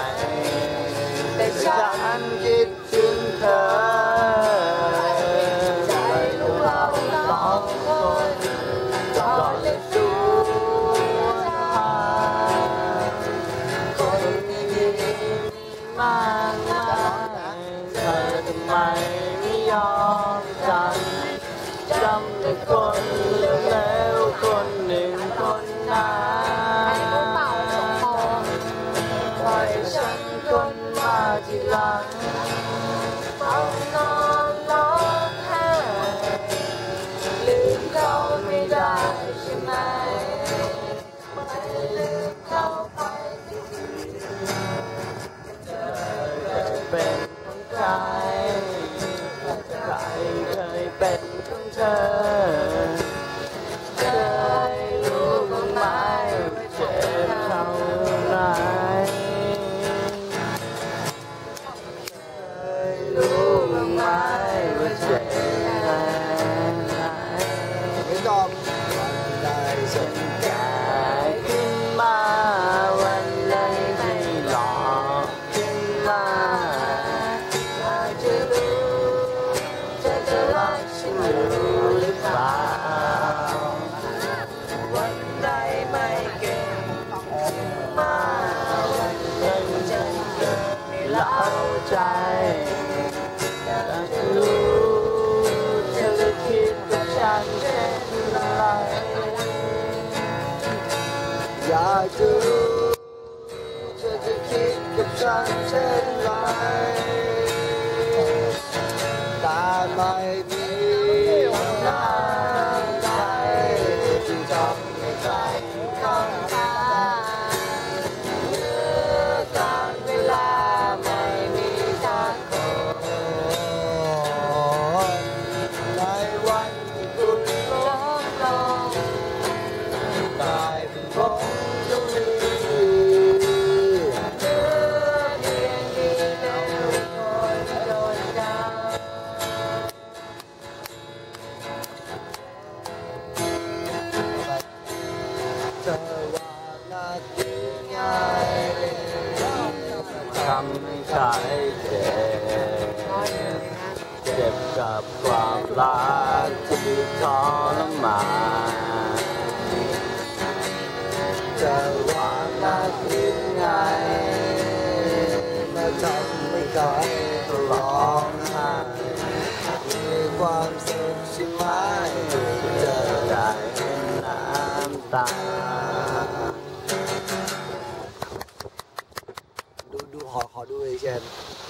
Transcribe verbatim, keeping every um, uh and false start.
แต่ฉันคิดถึงเธอใจของเราสองคนก็จะสู้คนดีมากมายเธอทำไมไม่ยอมจำจำแต่คนแล้วคนหนึ่งคนนั้นปล่อยฉันคนมาทีหลังต้องนอนร้องไห้ลืมเขาไม่ได้ใช่ไหมไม่ลืมเขาไปเธอเคยเป็นของใครใครเคยเป็นของเธอเคยรู้บ้างไหมว่าเจ็บเท่าไหร่เคยรู้บ้างไหมว่าเจ็บแค่ไหนไม่ตอบได้ฉันแก่ขึ้นมาวันไหนที่หลอกขึ้นมาอยากจะรู้เธอจะรักฉันอยู่หรือเปล่าวันใดไม่เก่งมาวันหนึ่งฉันเกิดไม่เล่าใจอยากจะรู้เธอจะคิดกับฉันเช่นไรอยากจะรู้เธอจะคิดกับฉันเช่นไรแต่ไม่มีน้ำใจที่ทำให้ใจคำตาเมื่อการเวลาไม่มีสักคนในวันที่คุณล้มลงกลายเป็นผมตรงนี้เมื่อเพียงดีแล้วคนโดนดาวเธอว่านักยังไงทำให้ใจเจ็บเจ็บกับความรักที่ทรมานเธอว่านักยังไงมาทำให้ใจร้องไห้มีความสุขใช่ไหมเธอได้เห็นน้ำตาดูดูขอขอดูเลยเช่น